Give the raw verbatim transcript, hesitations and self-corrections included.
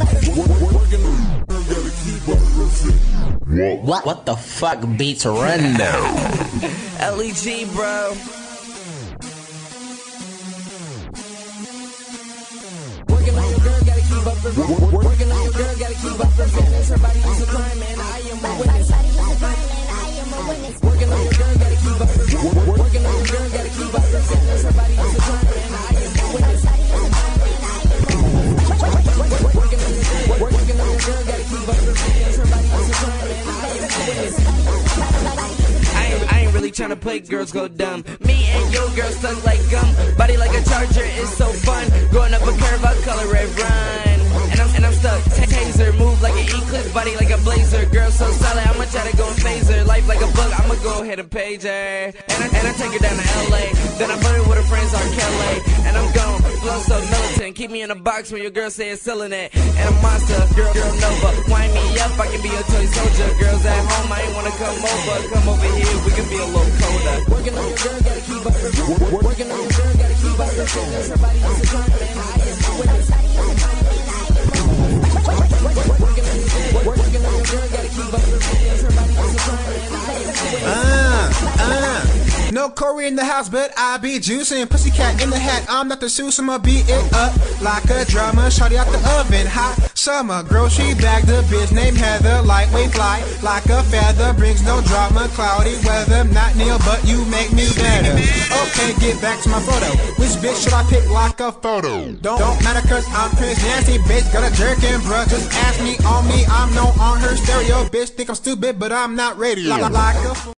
What? What the fuck beats Rendo? L E G, bro. Working on your girl, gotta keep up the Working on your girl, gotta keep up the fitness. Her body is a crime, and I am a witness. Working on your girl, gotta keep up the Working on your girl, gotta keep up the fitness. Her body is a crime, and I am a witness. Working on your girl, working on your girl, gotta keep up the fitness. Her body is a crime, and I am a witness. I ain't, I ain't really tryna play girls go dumb. Me and your girl stuck like gum. Body like a charger, it's so fun. Going up a curve, I color red run. And I'm, and I'm stuck, taser. Move like an eclipse, body like a blazer. Girl so solid, I'ma try to go and phase her. Life like a book, I'ma go ahead and page her. And I, and I take her down to L A. Then I put her with her friends R. Kelly. And I'm gone, flow so militant. Keep me in a box when your girl say it's selling it. And a monster, girl, girl Nova. Wind me up, I can be a toy soldier. Girls at home, I ain't wanna come over. Come over here, we can be a little colder. Working on your girl, gotta keep up her. Working on your girl, gotta keep up her fitness. Her body is a crime, and I am a witness. Working on your girl, working on your girl, gotta keep up her fitness. Her body is a crime, and I am a witness. Uh, uh. No Corey in the house, but I be juicing. Pussycat in the hat, I'm not the Seuss, I'ma beat it up like a drummer. Shawty out the oven, hot summer. Grocery bag, the bitch named Heather. Lightweight fly, like a feather. Brings no drama, cloudy weather. Not Neil, but you make me better. Okay, get back to my photo. Which bitch should I pick like a photo? Don't, don't matter cause I'm Prince Nasty, bitch. Got a jerkin, bruh. Just ask me on me, I'm known on her stereo. Bitch think I'm stupid, but I'm not radio. Like, like a